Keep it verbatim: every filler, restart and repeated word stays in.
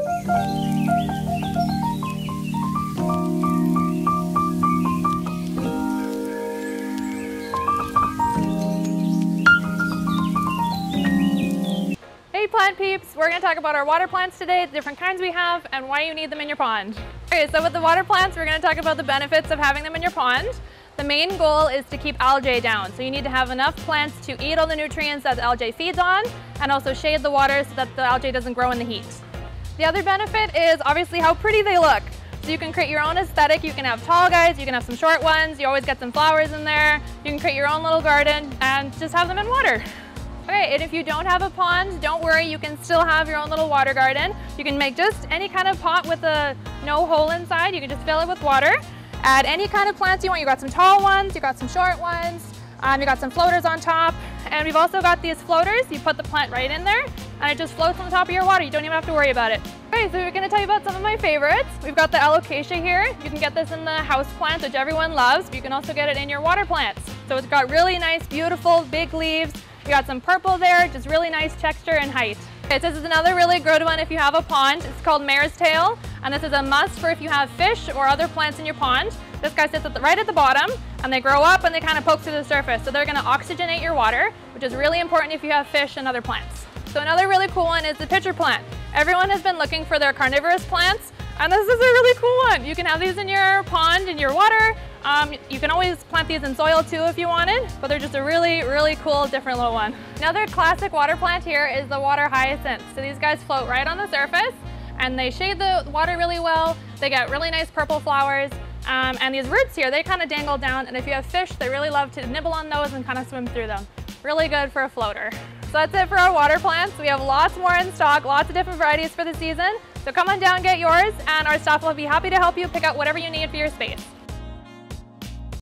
Hey plant peeps, we're going to talk about our water plants today, the different kinds we have, and why you need them in your pond. Okay, so with the water plants, we're going to talk about the benefits of having them in your pond. The main goal is to keep algae down, so you need to have enough plants to eat all the nutrients that the algae feeds on, and also shade the water so that the algae doesn't grow in the heat. The other benefit is obviously how pretty they look. So you can create your own aesthetic. You can have tall guys, you can have some short ones, you always get some flowers in there. You can create your own little garden and just have them in water. Okay, and if you don't have a pond, don't worry, you can still have your own little water garden. You can make just any kind of pot with a no hole inside. You can just fill it with water. Add any kind of plants you want. You got some tall ones, you got some short ones, um, you got some floaters on top. And we've also got these floaters. You put the plant right in there and it just floats on the top of your water. You don't even have to worry about it. Okay, so we're gonna tell you about some of my favorites. We've got the alocasia here. You can get this in the house plants, which everyone loves, but you can also get it in your water plants. So it's got really nice, beautiful, big leaves. You got some purple there, just really nice texture and height. Okay, so this is another really good one if you have a pond. It's called mare's tail, and this is a must for if you have fish or other plants in your pond. This guy sits at the, right at the bottom, and they grow up and they kind of poke through the surface. So they're gonna oxygenate your water, which is really important if you have fish and other plants. So another really cool one is the pitcher plant. Everyone has been looking for their carnivorous plants, and this is a really cool one. You can have these in your pond, in your water. Um, you can always plant these in soil too if you wanted, but they're just a really, really cool, different little one. Another classic water plant here is the water hyacinth. So these guys float right on the surface, and they shade the water really well. They get really nice purple flowers, um, and these roots here, they kind of dangle down, and if you have fish, they really love to nibble on those and kind of swim through them. Really good for a floater. So that's it for our water plants. We have lots more in stock, lots of different varieties for the season. So come on down, get yours, and our staff will be happy to help you pick out whatever you need for your space.